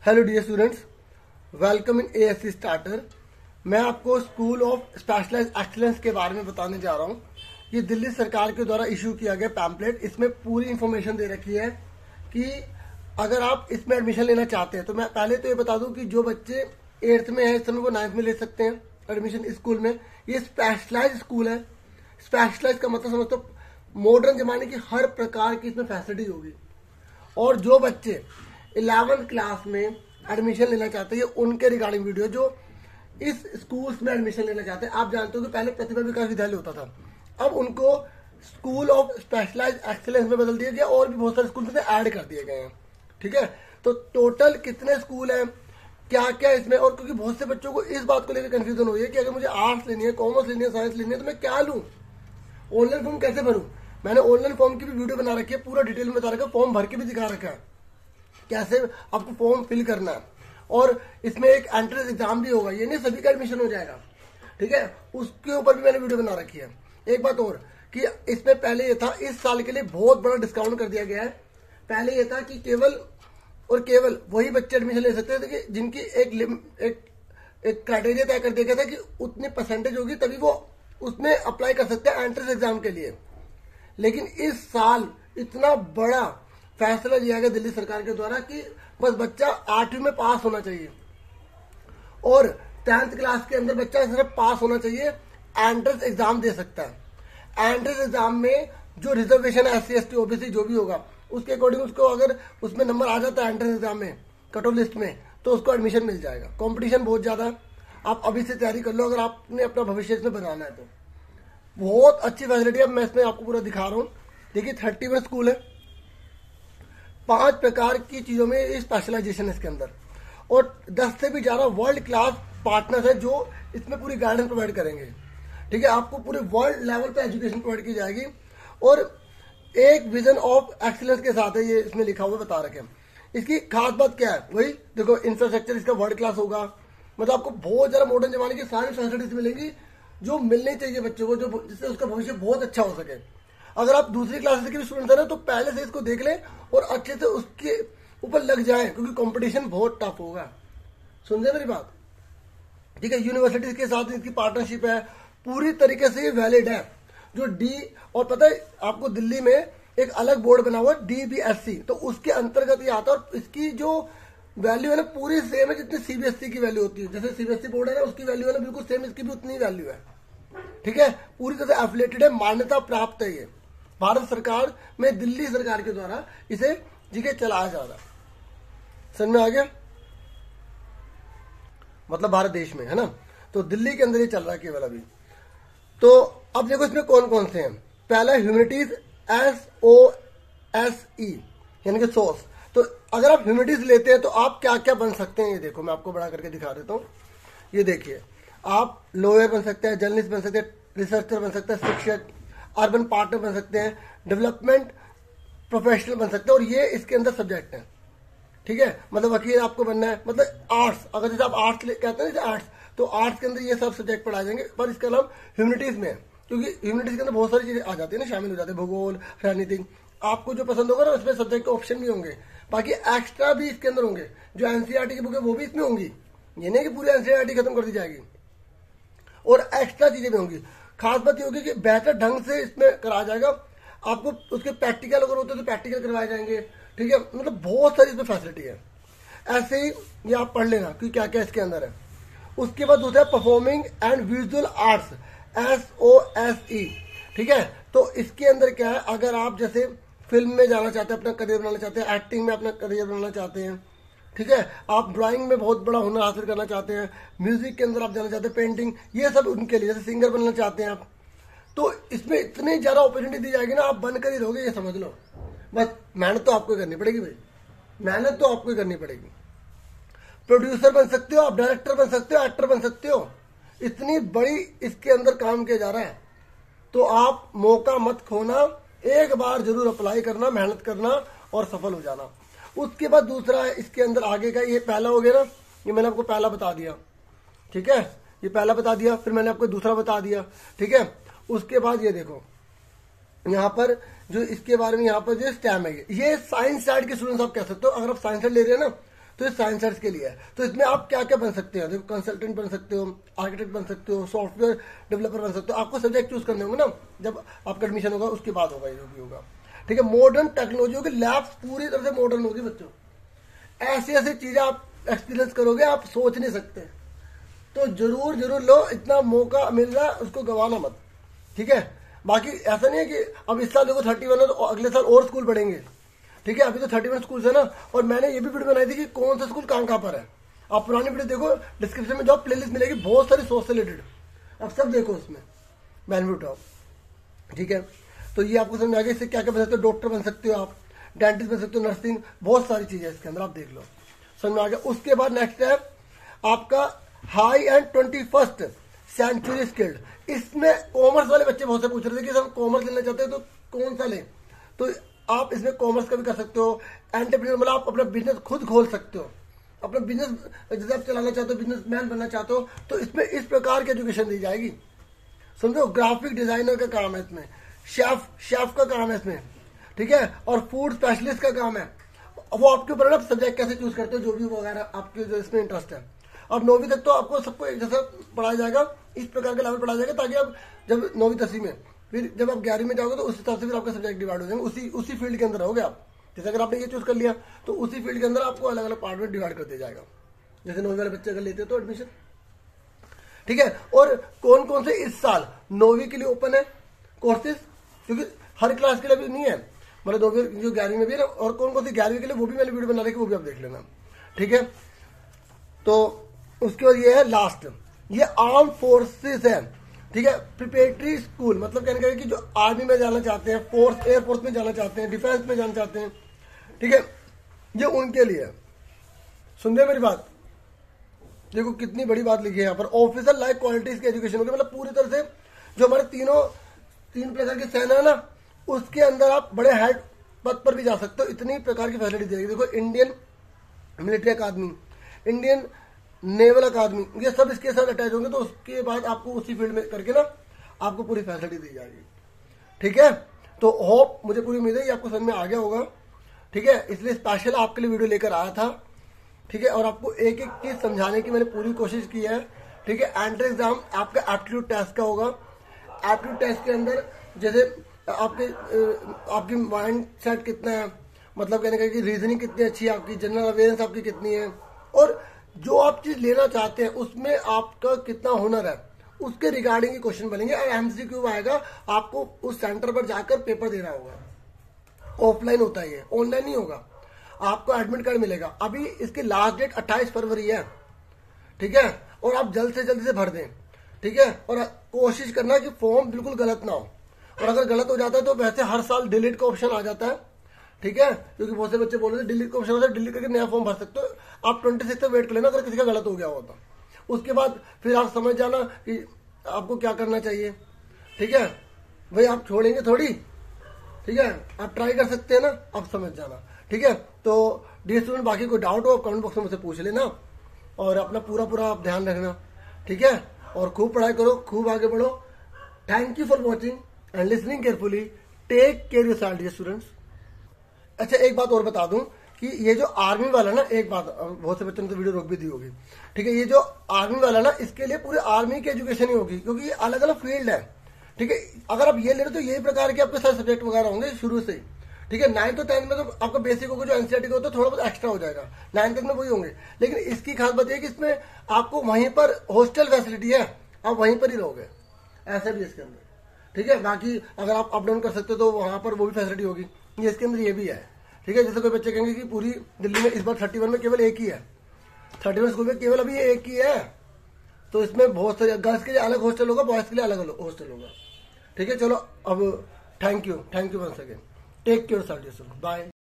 Hello dear students, welcome in ASC starter. मैं आपको school of specialised excellence के बारे में बताने जा रहा हूँ। ये दिल्ली सरकार के द्वारा इशू किया गया पैम्पलेट। इसमें पूरी इंफॉर्मेशन दे रखी है कि अगर आप इसमें एडमिशन लेना चाहते हैं तो मैं पहले तो ये बता दूं कि जो बच्चे 8th में है इस समय वो 9th में ले सकते हैं एडमिशन इस स्कूल में। ये स्पेशलाइज्ड स्कूल है। स्पेशलाइज्ड का मतलब समझते मॉडर्न जमाने की हर प्रकार की इसमें फैसिलिटी होगी। और जो बच्चे 11th क्लास में एडमिशन लेना चाहते हैं उनके रिगार्डिंग वीडियो, जो इस स्कूल्स में एडमिशन लेना चाहते हैं। आप जानते हो कि पहले प्रतिभा विकास विद्यालय होता था, अब उनको स्कूल ऑफ स्पेशलाइज्ड एक्सीलेंस में बदल दिया गया और भी बहुत सारे स्कूल में ऐड कर दिए गए हैं। ठीक है, तो टोटल कितने स्कूल हैं, क्या क्या इसमें, और क्योंकि बहुत से बच्चों को इस बात को लेकर कंफ्यूजन हुई है कि अगर मुझे आर्ट्स लेनी है, कॉमर्स लेनी है, साइंस लेनी है तो मैं क्या लूं, ऑनलाइन फॉर्म कैसे भरूं। मैंने ऑनलाइन फॉर्म की भी वीडियो बना रखी है, पूरा डिटेल में बता रखा है, फॉर्म भर के भी दिखा रखा है कैसे आपको फॉर्म फिल करना है। और इसमें एक एंट्रेंस एग्जाम भी होगा, ये नहीं सभी का एडमिशन हो जाएगा। ठीक है, उसके ऊपर भी मैंने वीडियो बना रखी है। एक बात और कि इसमें पहले ये था, इस साल के लिए बहुत बड़ा डिस्काउंट कर दिया गया है। पहले ये था कि केवल और केवल वही बच्चे एडमिशन ले सकते थे कि जिनकी एक क्राइटेरिया तय कर दिया गया था कि उतनी परसेंटेज होगी तभी वो उसमें अप्लाई कर सकते हैं एंट्रेंस एग्जाम के लिए। लेकिन इस साल इतना बड़ा फैसला लिया गया दिल्ली सरकार के द्वारा कि बस बच्चा 8वीं में पास होना चाहिए और 10th क्लास के अंदर बच्चा सिर्फ पास होना चाहिए, एंट्रेंस एग्जाम दे सकता है। एंट्रेंस एग्जाम में जो रिजर्वेशन है, SC ST OBC जो भी होगा उसके अकॉर्डिंग उसको अगर उसमें नंबर आ जाता है एंट्रेंस एग्जाम में कट ऑफ लिस्ट में तो उसको एडमिशन मिल जाएगा। कंपटीशन बहुत ज्यादा है, आप अभी से तैयारी कर लो अगर आपने अपना भविष्य इसमें बनाना है तो। बहुत अच्छी फैसिलिटी है, मैं इसमें आपको पूरा दिखा रहा हूँ। देखिए 31 स्कूल है, 5 प्रकार की चीजों में स्पेशलाइजेशन है इसके अंदर, और 10 से भी ज्यादा वर्ल्ड क्लास पार्टनर्स है जो इसमें पूरी गाइडेंस प्रोवाइड करेंगे। ठीक है, आपको पूरे वर्ल्ड लेवल पे एजुकेशन प्रोवाइड की जाएगी और एक विजन ऑफ एक्सीलेंस के साथ है, ये इसमें लिखा हुआ बता रखे हैं। इसकी खास बात क्या है, वही देखो इंफ्रास्ट्रक्चर इसका वर्ल्ड क्लास होगा, मतलब आपको बहुत ज्यादा मॉडर्न जमाने की सारी फैसिलिटीज मिलेंगी जो मिलनी चाहिए बच्चों को, जो जिससे उसका भविष्य बहुत अच्छा हो सके। अगर आप दूसरी क्लासेस के भी स्टूडेंट है ना तो पहले से इसको देख लें और अच्छे से उसके ऊपर लग जाए, क्योंकि कंपटीशन बहुत टफ होगा। समझे मेरी बात? ठीक है, यूनिवर्सिटीज के साथ इसकी पार्टनरशिप है, पूरी तरीके से ये वैलिड है। जो डी, और पता है आपको दिल्ली में एक अलग बोर्ड बना हुआ है DBSC, तो उसके अंतर्गत ये आता है और इसकी जो वैल्यू है ना पूरी सेम है जितनी CBSE की वैल्यू होती है। जैसे CBSE बोर्ड है ना उसकी वैल्यू है ना बिल्कुल सेम, इसकी भी उतनी वैल्यू है। ठीक है, पूरी तरह से एफिलेटेड है, मान्यता प्राप्त है। ये भारत सरकार में दिल्ली सरकार के द्वारा इसे जीके चलाया जा रहा है। समझ में आ गया? मतलब भारत देश में है ना, तो दिल्ली के अंदर ये चल रहा है केवल अभी। तो अब देखो इसमें कौन कौन से हैं। पहला ह्यूमैनिटीज SOSE यानी कि सोस। तो अगर आप ह्यूमैनिटीज लेते हैं तो आप क्या क्या बन सकते हैं, ये देखो मैं आपको बड़ा करके दिखा देता हूँ। ये देखिए, आप लॉयर बन सकते हैं, जर्नलिस्ट बन सकते हैं, रिसर्चर बन सकते हैं, शिक्षक, अर्बन पार्टनर बन सकते हैं, डेवलपमेंट प्रोफेशनल बन सकते हैं, और ये इसके अंदर सब्जेक्ट है। ठीक है, मतलब वकील आपको बनना है, मतलब आर्ट्स, अगर जैसे आप आर्ट्स कहते हैं जैसे आर्ट्स, तो आर्ट्स के अंदर ये सब सब्जेक्ट पढ़ाए जाएंगे। पर इसका नाम ह्यूमैनिटीज में है क्योंकि ह्यूमैनिटीज के अंदर बहुत सारी चीजें आ जाती है ना, शामिल हो जाते हैं, भूगोल, राजनीति, आपको जो पसंद होगा ना उसमें सब्जेक्ट के ऑप्शन भी होंगे। बाकी एक्स्ट्रा भी इसके अंदर होंगे, जो NCERT की बुक है वो भी इसमें होंगी। ये नहीं कि पूरी NCERT खत्म कर दी जाएगी, और एक्स्ट्रा चीजें भी होंगी। खास बात ये होगी कि बेहतर ढंग से इसमें कराया जाएगा आपको। उसके प्रैक्टिकल अगर होते तो प्रैक्टिकल करवाए जाएंगे। ठीक है, मतलब बहुत सारी इसमें फैसिलिटी है। ऐसे ही ये आप पढ़ लेना कि क्या क्या इसके अंदर है। उसके बाद दूसरा performing and visual arts SOSE। ठीक है, तो इसके अंदर क्या है, अगर आप जैसे फिल्म में जाना चाहते हैं, अपना करियर बनाना चाहते हैं, एक्टिंग में अपना करियर बनाना चाहते हैं, ठीक है, आप ड्राइंग में बहुत बड़ा हुनर हासिल करना चाहते हैं, म्यूजिक के अंदर आप जाना चाहते हैं, पेंटिंग, ये सब उनके लिए, जैसे सिंगर बनना चाहते हैं आप, तो इसमें इतनी ज्यादा अपॉर्चुनिटी दी जाएगी ना, आप बनकर ही रहोगे, ये समझ लो। बस मेहनत तो आपको करनी पड़ेगी भाई, मेहनत तो आपको करनी पड़ेगी। प्रोड्यूसर बन सकते हो आप, डायरेक्टर बन सकते हो, एक्टर बन सकते हो, इतनी बड़ी इसके अंदर काम किया जा रहा है। तो आप मौका मत खोना, एक बार जरूर अप्लाई करना, मेहनत करना और सफल हो जाना। उसके बाद दूसरा है इसके अंदर आगे का, ये पहला हो गया ना, ये मैंने आपको पहला बता दिया। ठीक है, ये पहला बता दिया, फिर मैंने आपको दूसरा बता दिया। ठीक है, उसके बाद ये देखो यहाँ पर जो इसके बारे में यहाँ पर जो स्टैम है, ये साइंस साइड के स्टूडेंट्स आप कह सकते हो। अगर आप साइंस साइड ले रहे हैं ना तो ये साइंसर्स के लिए है। तो इसमें आप क्या क्या बन सकते हैं, देखो कंसल्टेंट बन सकते हो, आर्किटेक्ट बन सकते हो, सॉफ्टवेयर डेवलपर बन सकते हो। आपको सब्जेक्ट चूज करने होंगे ना, जब आपका एडमिशन होगा उसके बाद होगा जो भी होगा। ठीक है, मॉडर्न टेक्नोलॉजी होगी, लैब्स पूरी तरह से मॉडर्न होगी बच्चों, ऐसी ऐसी चीजें आप एक्सपीरियंस करोगे आप सोच नहीं सकते। तो जरूर जरूर लो, इतना मौका मिल रहा है उसको गंवाना मत। ठीक है, बाकी ऐसा नहीं है कि अब इस साल देखो 31 है तो अगले साल और स्कूल बढ़ेंगे। ठीक है, अभी तो 31 स्कूल है ना, और मैंने ये भी वीडियो बनाई थी कि कौन सा स्कूल कहाँ पर है। आप पुरानी वीडियो देखो, डिस्क्रिप्शन में जो प्लेलिस्ट मिलेगी बहुत सारी सोच से रिलेटेड, अब सब देखो उसमें बेनिफिट हो। ठीक है, तो ये आपको समझ आ गया इससे क्या क्या बन सकते हो। डॉक्टर बन सकते हो आप, डेंटिस्ट बन सकते हो, नर्सिंग, बहुत सारी चीजें इसके अंदर, आप देख लो, समझ में आ गया। उसके बाद नेक्स्ट है आपका high and 21st century skilled. इसमें कॉमर्स वाले बच्चे बहुत से पूछ रहे थे कि हम कॉमर्स लेना चाहते हैं तो कौन सा लें, तो आप इसमें कॉमर्स का भी कर सकते हो। एंटरप्रेन्योर मतलब आप अपना बिजनेस खुद खोल सकते हो, अपना बिजनेस जैसे आप चलाना चाहते हो, बिजनेसमैन बनना चाहते हो, तो इसमें इस प्रकार की एजुकेशन दी जाएगी। समझो, ग्राफिक डिजाइनर का काम है इसमें, शेफ का काम है इसमें। ठीक है, और फूड स्पेशलिस्ट का काम है। वो आपके ऊपर ना सब्जेक्ट कैसे चूज करते हो, जो भी वगैरह आपके जो इसमें इंटरेस्ट है। अब 9वीं तक तो आपको सबको एक जैसा पढ़ाया जाएगा, इस प्रकार के लेवल पढ़ाया जाएगा, ताकि आप जब 9वीं 10वीं में, फिर जब आप 11वीं में जाओगे तो उस हिसाब से फिर आपका सब्जेक्ट डिवाइड हो जाएंगे, उसी फील्ड के अंदर रहोगे आप। जैसे अगर आपने ये चूज कर लिया तो उसी फील्ड के अंदर आपको अलग अलग पार्ट में डिवाइड कर दिया जाएगा, जैसे 9वीं वाले बच्चे अगर लेते हैं तो एडमिशन। ठीक है, और कौन कौन से इस साल 9वीं के लिए ओपन है कोर्सेज, क्योंकि हर क्लास के लिए भी नहीं है, मतलब 9वीं जो 11वीं में भी है, और कौन कौन सी 11वीं के लिए वो भी मैंने वीडियो बना रखी, वो भी आप देख लेना। ठीक है, तो उसके बाद ये है लास्ट, ये आर्म फोर्सेस है। ठीक है, प्रिपरेटरी स्कूल मतलब कहने का कि जो आर्मी में जाना चाहते हैं, फोर्स एयरफोर्स में जाना चाहते हैं, डिफेंस में जाना चाहते हैं, ठीक है, ये उनके लिए। सुन रहे मेरी बात, देखो कितनी बड़ी बात लिखी है यहाँ पर, ऑफिसर लाइक क्वालिटीज की एजुकेशन होगी, मतलब पूरी तरह से जो हमारे तीन प्रकार की सेना है ना, उसके अंदर आप बड़े हेड पद पर भी जा सकते हो, इतनी प्रकार की फैसिलिटी देगी। देखो, Indian Military Academy, Indian Naval Academy, ये सब इसके साथ अटैच होंगे, तो उसके बाद आपको उसी फील्ड में करके ना आपको पूरी फैसिलिटी दी जाएगी। ठीक है, तो होप, मुझे पूरी उम्मीद है ये आपको समझ में आ गया होगा। ठीक है, इसलिए स्पेशल आपके लिए वीडियो लेकर आया था। ठीक है, और आपको एक एक चीज समझाने की मैंने पूरी कोशिश की है। ठीक है, एंट्रेंस एग्जाम आपका एप्टीट्यूड टेस्ट का होगा। एप्टीट्यूड टेस्ट के अंदर जैसे आपकी माइंड सेट कितना है, मतलब कहने का कि रीजनिंग कितनी अच्छी है आपकी, जनरल अवेयरनेस आपकी कितनी है, और जो आप चीज लेना चाहते हैं उसमें आपका कितना हुनर है, उसके रिगार्डिंग के क्वेश्चन बनेंगे। और एमसीक्यू आएगा, आपको उस सेंटर पर जाकर पेपर देना होगा। ऑफलाइन होता है ये, ऑनलाइन नहीं होगा। आपको एडमिट कार्ड मिलेगा। अभी इसकी लास्ट डेट 28 फरवरी है। ठीक है, और आप जल्द से जल्द से भर दें। ठीक है, और कोशिश करना कि फॉर्म बिल्कुल गलत ना हो, और अगर गलत हो जाता है तो वैसे हर साल डिलीट का ऑप्शन आ जाता है। ठीक है, क्योंकि बहुत से बच्चे बोल रहे थे डिलीट का ऑप्शन होता है, डिलीट करके नया फॉर्म भर सकते हो। आप 26 तक वेट कर लेना, अगर किसी का गलत हो गया हो तो उसके बाद फिर आप समझ जाना कि आपको क्या करना चाहिए। ठीक है भाई, आप छोड़ेंगे थोड़ी। ठीक है, आप ट्राई कर सकते हैं ना, आप समझ जाना। ठीक है, तो डियर स्टूडेंट, बाकी कोई डाउट हो कमेंट बॉक्स में मुझसे पूछ लेना, और अपना पूरा आप ध्यान रखना। ठीक है, और खूब पढ़ाई करो, खूब आगे बढ़ो। Thank you for watching and listening carefully. Take care yourself dear students. अच्छा, एक बात और बता दूं कि ये जो आर्मी वाला ना, एक बात बहुत से बच्चों ने तो वीडियो रोक भी दी होगी। ठीक है, ये जो आर्मी वाला ना, इसके लिए पूरे आर्मी की एजुकेशन ही होगी, क्योंकि ये अलग अलग फील्ड है। ठीक है, अगर आप ये ले रहे हो तो यही प्रकार के आपके सारे सब्जेक्ट वगैरह होंगे शुरू से ही। ठीक है, 9th और 10th में तो आपका बेसिक होगा, जो एनसीईआरटी का होता है थोड़ा बहुत एक्स्ट्रा हो जाएगा, 9th तक में वही होंगे। लेकिन इसकी खास बात यह कि इसमें आपको वहीं पर हॉस्टल फैसिलिटी है, आप वहीं पर ही रहोगे, ऐसा भी इसके अंदर। ठीक है, बाकी अगर आप अप डाउन कर सकते हो तो वहां पर वो भी फैसिलिटी होगी, ये इसके अंदर ये भी है। ठीक है, जैसे कोई बच्चे कहेंगे कि पूरी दिल्ली में इस बार 31 में केवल एक ही है, 31 स्कूल में केवल अभी एक ही है, तो इसमें बहुत सारे गर्ल्स के लिए अलग हॉस्टल होगा, बॉयज के लिए अलग हॉस्टल होगा। ठीक है, चलो अब thank you once again. Take care, bye.